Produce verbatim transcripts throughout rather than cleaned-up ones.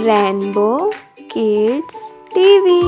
Rainbow Kids TV.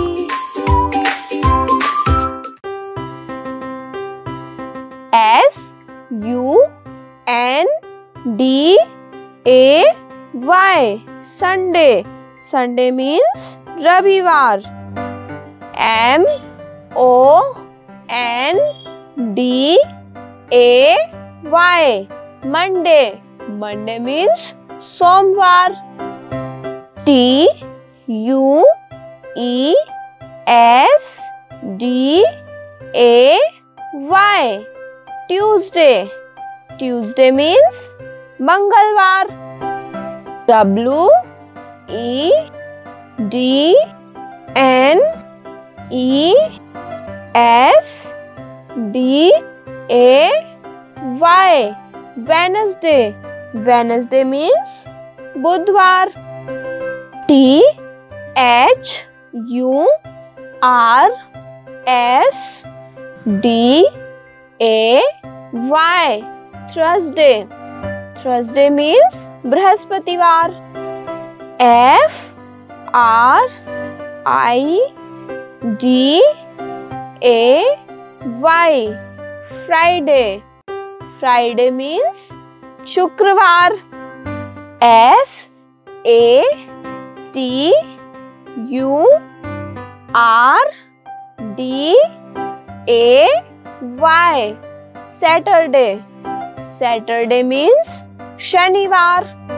S U N D A Y Sunday। Sunday means रविवार। M O N D A Y Monday। Monday means सोमवार। T U E S D A Y Tuesday। Tuesday means मंगलवार। W E D N E S D A Y Wednesday। Wednesday means बुधवार। T H U R S D A Y Thursday। Thursday means बृहस्पतिवार। F R I D A Y Friday। Friday means शुक्रवार। S A T U R D A Y Saturday। Saturday means शनिवार।